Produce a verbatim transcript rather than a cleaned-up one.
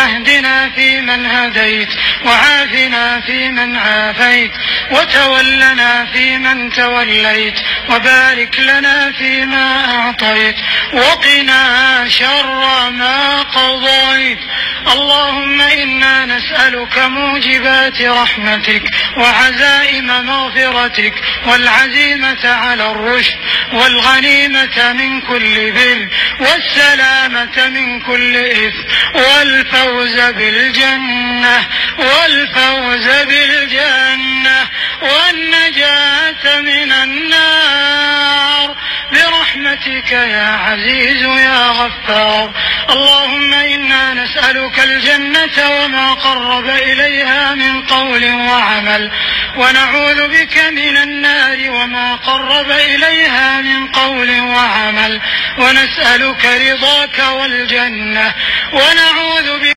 واهدنا فيمن هديت، وعافنا فيمن عافيت، وتولنا فيمن توليت، وبارك لنا فيما أعطيت، وقنا شر ما قضيت. اللهم إنا نسألك موجبات رحمتك وعزائم مغفرتك والعزيمة على الرشد والغنيمة من كل بر والسلامة من كل إثم والفوز بالجنة والفوز بالجنة والنجاة من النار برحمتك يا عزيز يا غفار. اللهم إنا نسألك الجنة وما قرب إليها من قول وعمل، ونعوذ بك من النار وما قرب إليها من قول وعمل، ونسألك رضاك والجنة، ونعوذ